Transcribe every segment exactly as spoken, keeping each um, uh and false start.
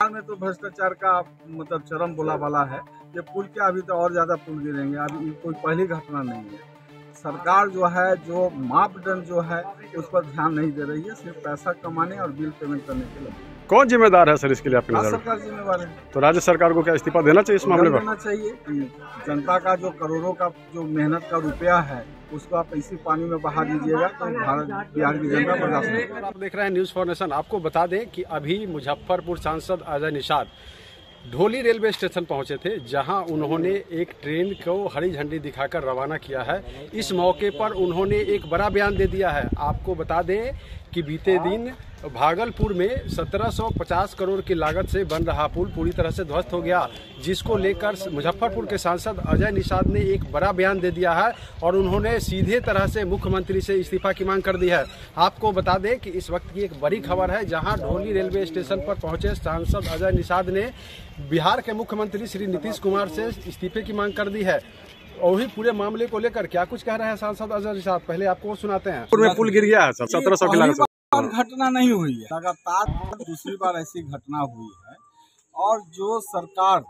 बिहार में तो भ्रष्टाचार का मतलब चरम बोलाबाला है। ये पुल क्या, अभी तो और ज्यादा पुल गिरेंगे। अभी कोई पहली घटना नहीं है। सरकार जो है जो मापदंड जो है उस पर ध्यान नहीं दे रही है, सिर्फ पैसा कमाने और बिल पेमेंट करने के लिए। कौन जिम्मेदार है सर इसके लिए आपकी नजर में? सरकार जिम्मेवार है। तो राज्य सरकार को क्या इस्तीफा देना चाहिए इस मामले में? देना चाहिए कि जनता का जो करोड़ों का जो मेहनत का रुपया है उसको आप इसी पानी में बहा दीजिएगा तो भारत बिहार की जनता बर्दाश्त नहीं करेगी। आप देख रहे हैं न्यूज फॉर नेशन। आपको बता दें कि अभी मुजफ्फरपुर सांसद अजय निषाद ढोली रेलवे स्टेशन पहुंचे थे, जहां उन्होंने एक ट्रेन को हरी झंडी दिखाकर रवाना किया है। इस मौके पर उन्होंने एक बड़ा बयान दे दिया है। आपको बता दें कि बीते दिन भागलपुर में सत्रह सौ पचास करोड़ की लागत से बन रहा पुल पूरी तरह से ध्वस्त हो गया, जिसको लेकर मुजफ्फरपुर के सांसद अजय निषाद ने एक बड़ा बयान दे दिया है और उन्होंने सीधे तरह से मुख्यमंत्री से इस्तीफा की मांग कर दी है। आपको बता दें कि इस वक्त की एक बड़ी खबर है, जहां ढोली रेलवे स्टेशन पर पहुंचे सांसद अजय निषाद ने बिहार के मुख्यमंत्री श्री नीतीश कुमार से इस्तीफे की मांग कर दी है। और वही पूरे मामले को लेकर क्या कुछ कह रहे हैं सांसद अजय निषाद, पहले आपको सुनाते हैं। में पुल गिर गया है सर, सत्रह सौ की लागत और घटना नहीं हुई है, लगातार दूसरी बार ऐसी घटना हुई है। और जो सरकार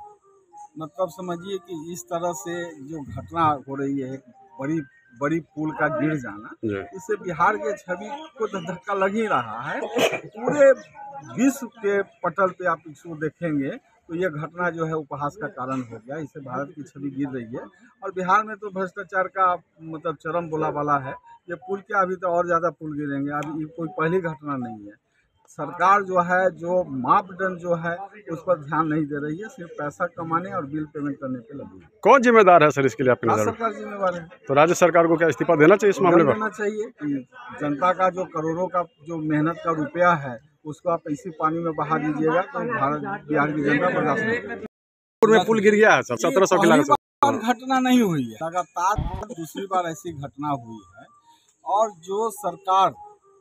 मतलब समझिए कि इस तरह से जो घटना हो रही है, एक बड़ी बड़ी पुल का गिर जाना, इससे बिहार के छवि को धक्का लग ही रहा है। पूरे विश्व के पटल पे आप इसको देखेंगे तो ये घटना जो है उपहास का कारण हो गया। इससे भारत की छवि गिर रही है और बिहार में तो भ्रष्टाचार का मतलब चरम बोलाबाला है। ये पुल क्या, अभी तो और ज्यादा पुल गिरेंगे। अभी कोई पहली घटना नहीं है। सरकार जो है जो मापदंड जो है उस पर ध्यान नहीं दे रही है, सिर्फ पैसा कमाने और बिल पेमेंट करने के लगी है। कौन जिम्मेदार है सर इसके लिए आपकी नजर में? सरकार जिम्मेवार है। तो राज्य सरकार को क्या इस्तीफा देना चाहिए इस मामले में? देना चाहिए कि जनता का जो करोड़ों का जो मेहनत का रुपया है उसको आप इसी पानी में बहा दीजिएगा तो भारत बिहार की जनता बर्दाश्त नहीं करेगी। में पुल गिर गया है सर, सत्रह सौ की लागत और घटना नहीं हुई है, लगातार दूसरी बार ऐसी घटना हुई है। और जो सरकार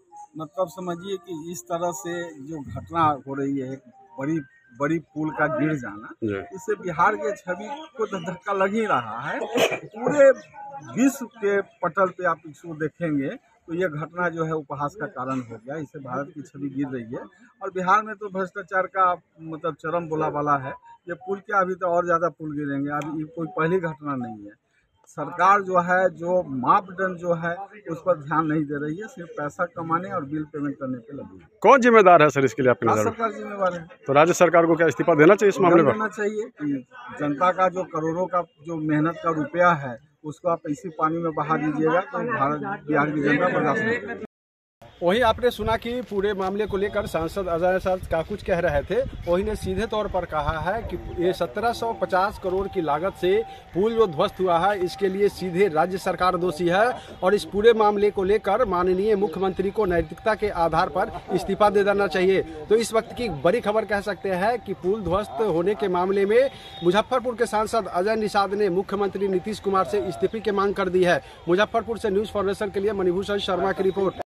मतलब समझिए कि इस तरह से जो घटना हो रही है, एक बड़ी बड़ी पुल का गिर जाना, इससे बिहार के छवि को धक्का लग ही रहा है। पूरे विश्व के पटल पे आप इसको देखेंगे तो ये घटना जो है उपहास का कारण हो गया। इससे भारत की छवि गिर रही है और बिहार में तो भ्रष्टाचार का मतलब चरम बोलाबाला है। ये पुल क्या, अभी तो और ज्यादा पुल गिरेंगे। अभी कोई पहली घटना नहीं है। सरकार जो है जो मापदंड जो है उस पर ध्यान नहीं दे रही है, सिर्फ पैसा कमाने और बिल पेमेंट करने के लगी है। कौन जिम्मेदार है सर इसके लिए आपकी नजर में? सरकार जिम्मेवार है। तो राज्य सरकार को क्या इस्तीफा देना चाहिए इस मामले में? देना चाहिए कि जनता का जो करोड़ों का जो मेहनत का रुपया है उसको आप इसी पानी में बहा दीजिएगा तो भारत बिहार की जनता बर्दाश्त नहीं करेगी। वहीं आपने सुना कि पूरे मामले को लेकर सांसद अजय निषाद का कुछ कह रहे थे। वही ने सीधे तौर पर कहा है कि ये सत्रह सौ पचास करोड़ की लागत से पुल जो ध्वस्त हुआ है, इसके लिए सीधे राज्य सरकार दोषी है और इस पूरे मामले को लेकर माननीय मुख्यमंत्री को नैतिकता के आधार पर इस्तीफा दे देना चाहिए। तो इस वक्त की बड़ी खबर कह सकते हैं कि पुल ध्वस्त होने के मामले में मुजफ्फरपुर के सांसद अजय निषाद ने मुख्यमंत्री नीतीश कुमार से इस्तीफे की मांग कर दी है। मुजफ्फरपुर से न्यूज फॉर नेशन के लिए मणिभूषण शर्मा की रिपोर्ट।